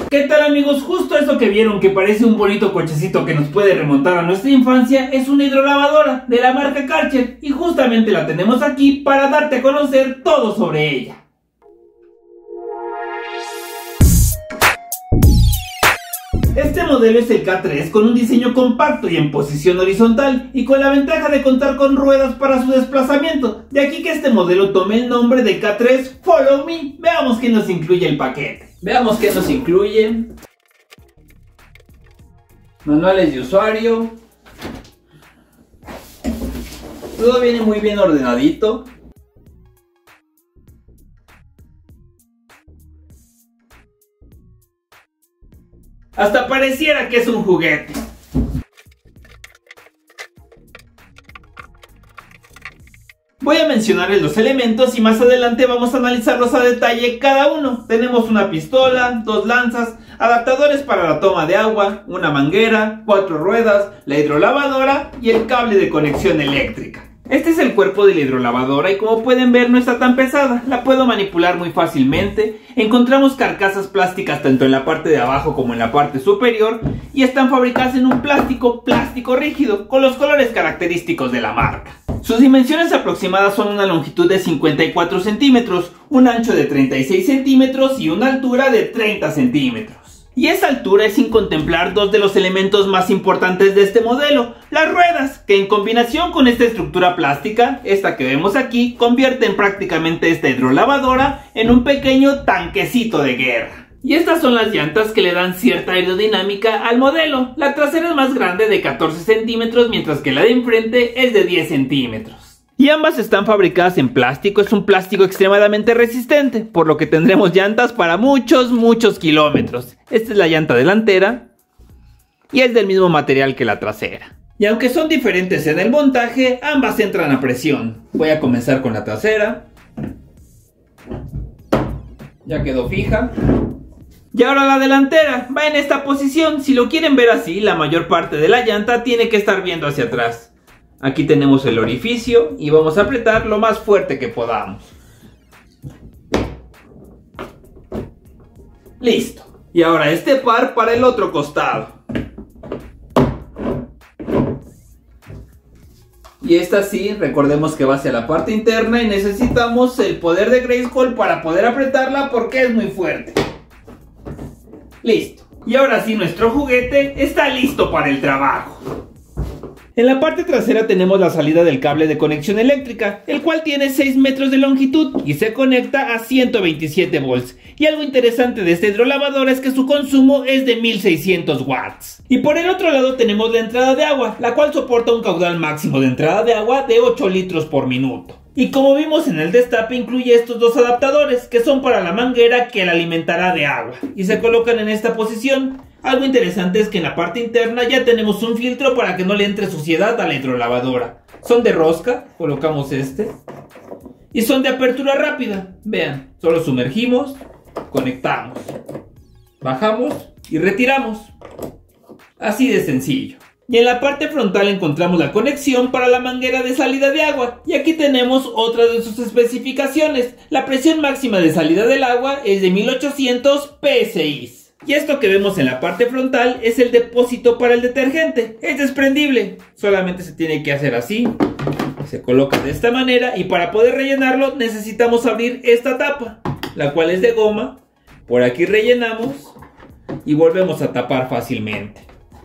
¿Qué tal, amigos? Justo eso que vieron que parece un bonito cochecito que nos puede remontar a nuestra infancia es una hidrolavadora de la marca Karcher y justamente la tenemos aquí para darte a conocer todo sobre ella. Este modelo es el K3 con un diseño compacto y en posición horizontal y con la ventaja de contar con ruedas para su desplazamiento. De aquí que este modelo tome el nombre de K3 Follow Me. Veamos qué nos incluye el paquete. Veamos qué nos incluye. Manuales de usuario. Todo viene muy bien ordenadito. Hasta pareciera que es un juguete. Voy a mencionarles los elementos y más adelante vamos a analizarlos a detalle cada uno. Tenemos una pistola, dos lanzas, adaptadores para la toma de agua, una manguera, 4 ruedas, la hidrolavadora y el cable de conexión eléctrica. Este es el cuerpo de la hidrolavadora y como pueden ver no está tan pesada, la puedo manipular muy fácilmente. Encontramos carcasas plásticas tanto en la parte de abajo como en la parte superior y están fabricadas en un plástico rígido con los colores característicos de la marca. Sus dimensiones aproximadas son una longitud de 54 centímetros, un ancho de 36 centímetros y una altura de 30 centímetros. Y esa altura es sin contemplar dos de los elementos más importantes de este modelo, las ruedas, que en combinación con esta estructura plástica, esta que vemos aquí, convierten prácticamente esta hidrolavadora en un pequeño tanquecito de guerra. Y estas son las llantas que le dan cierta aerodinámica al modelo. La trasera es más grande de 14 centímetros, mientras que la de enfrente es de 10 centímetros. Y ambas están fabricadas en plástico, es un plástico extremadamente resistente, por lo que tendremos llantas para muchos kilómetros. Esta es la llanta delantera y es del mismo material que la trasera. Y aunque son diferentes en el montaje, ambas entran a presión. Voy a comenzar con la trasera. Ya quedó fija. Y ahora la delantera va en esta posición. Si lo quieren ver así, la mayor parte de la llanta tiene que estar viendo hacia atrás. Aquí tenemos el orificio y vamos a apretar lo más fuerte que podamos. Listo. Y ahora este par para el otro costado. Y esta sí, recordemos que va hacia la parte interna y necesitamos el poder de Grayskull para poder apretarla porque es muy fuerte. Listo. Y ahora sí, nuestro juguete está listo para el trabajo. En la parte trasera tenemos la salida del cable de conexión eléctrica, el cual tiene 6 metros de longitud y se conecta a 127 volts. Y algo interesante de esta hidrolavadora es que su consumo es de 1600 watts. Y por el otro lado tenemos la entrada de agua, la cual soporta un caudal máximo de entrada de agua de 8 litros por minuto. Y como vimos en el destape incluye estos dos adaptadores que son para la manguera que la alimentará de agua y se colocan en esta posición. Algo interesante es que en la parte interna ya tenemos un filtro para que no le entre suciedad a la hidrolavadora. Son de rosca, colocamos este. Y son de apertura rápida. Vean, solo sumergimos, conectamos, bajamos y retiramos. Así de sencillo. Y en la parte frontal encontramos la conexión para la manguera de salida de agua. Y aquí tenemos otra de sus especificaciones. La presión máxima de salida del agua es de 1800 PSI. Y esto que vemos en la parte frontal es el depósito para el detergente. Es desprendible. Solamente se tiene que hacer así. Se coloca de esta manera y para poder rellenarlo necesitamos abrir esta tapa, la cual es de goma. Por aquí rellenamos y volvemos a tapar fácilmente.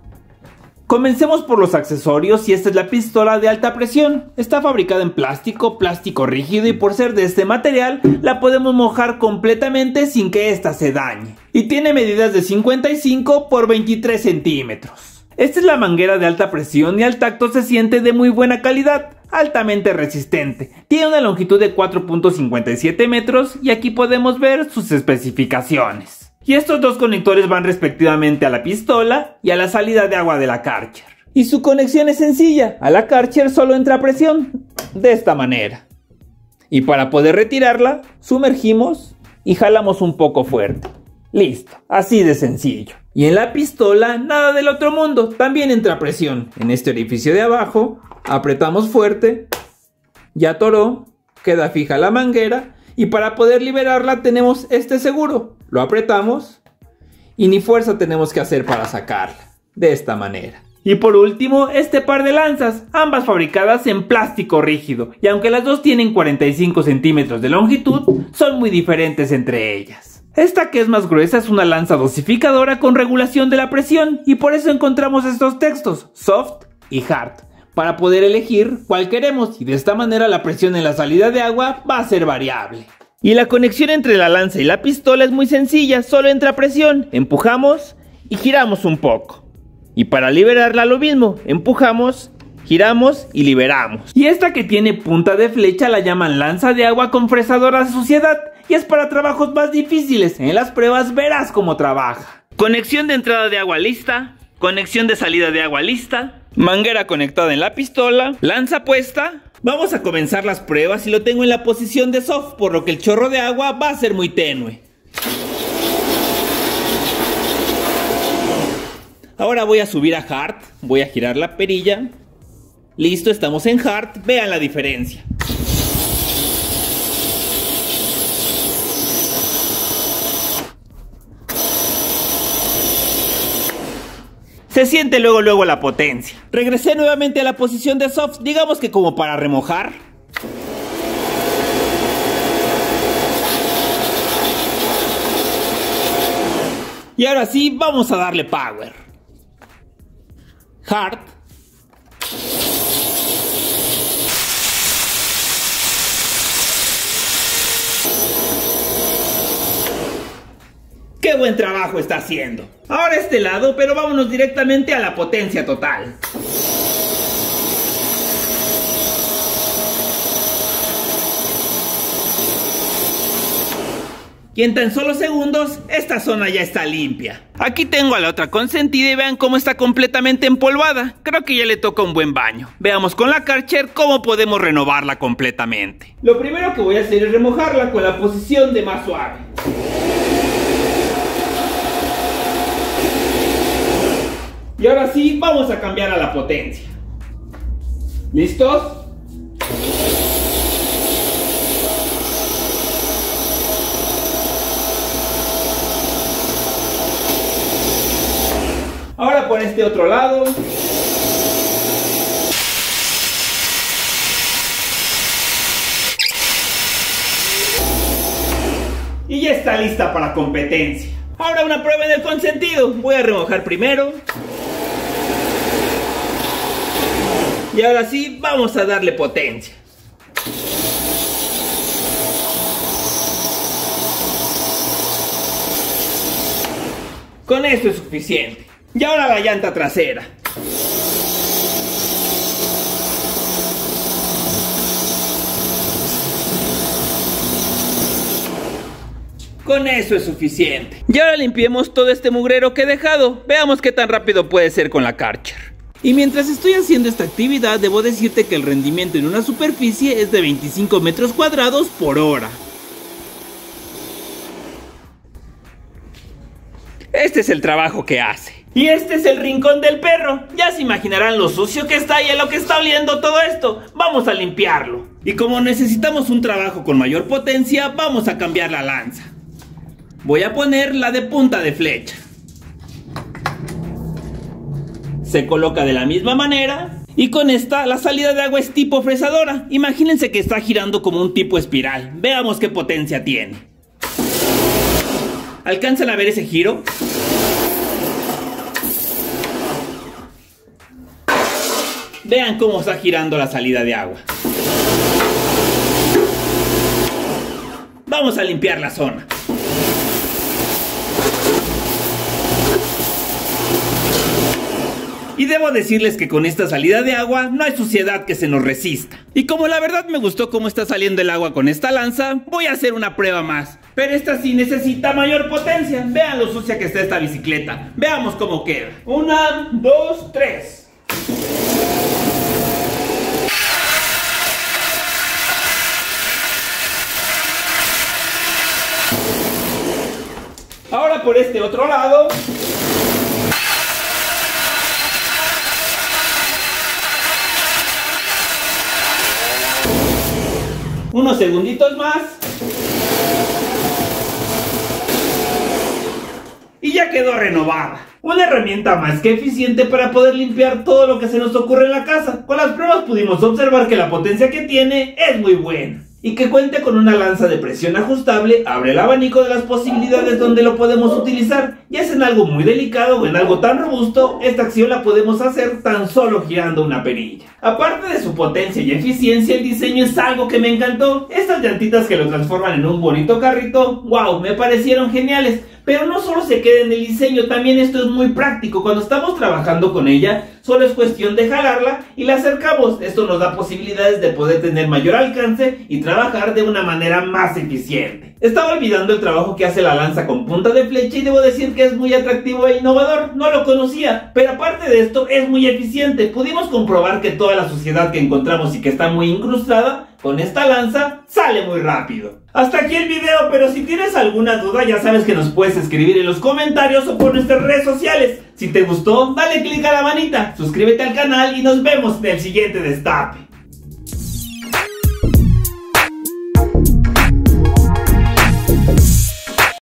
Comencemos por los accesorios y esta es la pistola de alta presión. Está fabricada en plástico rígido y por ser de este material la podemos mojar completamente sin que ésta se dañe. Y tiene medidas de 55 por 23 centímetros. Esta es la manguera de alta presión y al tacto se siente de muy buena calidad, altamente resistente. Tiene una longitud de 4.57 metros y aquí podemos ver sus especificaciones. Y estos dos conectores van respectivamente a la pistola y a la salida de agua de la Karcher. Y su conexión es sencilla, a la Karcher solo entra presión, de esta manera. Y para poder retirarla, sumergimos y jalamos un poco fuerte. Listo, así de sencillo. Y en la pistola, nada del otro mundo, también entra presión. En este orificio de abajo, apretamos fuerte, ya atoró, queda fija la manguera. Y para poder liberarla tenemos este seguro. Lo apretamos y ni fuerza tenemos que hacer para sacarla, de esta manera. Y por último, este par de lanzas, ambas fabricadas en plástico rígido, y aunque las dos tienen 45 centímetros de longitud, son muy diferentes entre ellas. Esta, que es más gruesa, es una lanza dosificadora con regulación de la presión, y por eso encontramos estos textos, soft y hard, para poder elegir cuál queremos, y de esta manera la presión en la salida de agua va a ser variable. Y la conexión entre la lanza y la pistola es muy sencilla, solo entra presión, empujamos y giramos un poco. Y para liberarla lo mismo, empujamos, giramos y liberamos. Y esta, que tiene punta de flecha, la llaman lanza de agua compresadora de suciedad, y es para trabajos más difíciles. En las pruebas verás cómo trabaja. Conexión de entrada de agua lista, conexión de salida de agua lista, manguera conectada en la pistola, lanza puesta. Vamos a comenzar las pruebas y lo tengo en la posición de soft, por lo que el chorro de agua va a ser muy tenue. Ahora voy a subir a hard, voy a girar la perilla. Listo, estamos en hard, vean la diferencia. Se siente luego la potencia. Regresé nuevamente a la posición de soft, digamos que como para remojar. Y ahora sí, vamos a darle power. Hard. ¡Qué buen trabajo está haciendo! Ahora este lado, pero vámonos directamente a la potencia total. Y en tan solo segundos, esta zona ya está limpia. Aquí tengo a la otra consentida y vean cómo está completamente empolvada. Creo que ya le toca un buen baño. Veamos con la Karcher cómo podemos renovarla completamente. Lo primero que voy a hacer es remojarla con la posición de más suave. Y ahora sí, vamos a cambiar a la potencia. ¿Listos? Ahora por este otro lado. Y ya está lista para competencia. Ahora una prueba en el consentido. Voy a remojar primero. Y ahora sí, vamos a darle potencia. Con esto es suficiente. Y ahora la llanta trasera. Con eso es suficiente. Y ahora limpiemos todo este mugrero que he dejado. Veamos qué tan rápido puede ser con la Karcher. Y mientras estoy haciendo esta actividad, debo decirte que el rendimiento en una superficie es de 25 metros cuadrados por hora. Este es el trabajo que hace. Y este es el rincón del perro. Ya se imaginarán lo sucio que está y a lo que está oliendo todo esto. Vamos a limpiarlo. Y como necesitamos un trabajo con mayor potencia, vamos a cambiar la lanza. Voy a poner la de punta de flecha. Se coloca de la misma manera. Y con esta, la salida de agua es tipo fresadora. Imagínense que está girando como un tipo espiral. Veamos qué potencia tiene. ¿Alcanzan a ver ese giro? Vean cómo está girando la salida de agua. Vamos a limpiar la zona. Y debo decirles que con esta salida de agua no hay suciedad que se nos resista. Y como la verdad me gustó cómo está saliendo el agua con esta lanza, voy a hacer una prueba más. Pero esta sí necesita mayor potencia. Vean lo sucia que está esta bicicleta. Veamos cómo queda. 1, 2, 3. Ahora por este otro lado. Unos segunditos más. y ya quedó renovada. Una herramienta más que eficiente para poder limpiar todo lo que se nos ocurre en la casa. Con las pruebas pudimos observar que la potencia que tiene es muy buena. Y que cuente con una lanza de presión ajustable abre el abanico de las posibilidades donde lo podemos utilizar. Ya sea en algo muy delicado o en algo tan robusto, esta acción la podemos hacer tan solo girando una perilla. Aparte de su potencia y eficiencia, el diseño es algo que me encantó. Estas llantitas que lo transforman en un bonito carrito, wow, me parecieron geniales. Pero no solo se queda en el diseño, también esto es muy práctico. Cuando estamos trabajando con ella, solo es cuestión de jalarla y la acercamos. Esto nos da posibilidades de poder tener mayor alcance y trabajar de una manera más eficiente. Estaba olvidando el trabajo que hace la lanza con punta de flecha y debo decir que es muy atractivo e innovador. No lo conocía, pero aparte de esto es muy eficiente. Pudimos comprobar que toda la suciedad que encontramos y que está muy incrustada, con esta lanza sale muy rápido. Hasta aquí el video, pero si tienes alguna duda ya sabes que nos puedes escribir en los comentarios o por nuestras redes sociales. Si te gustó, dale click a la manita, suscríbete al canal y nos vemos en el siguiente destape.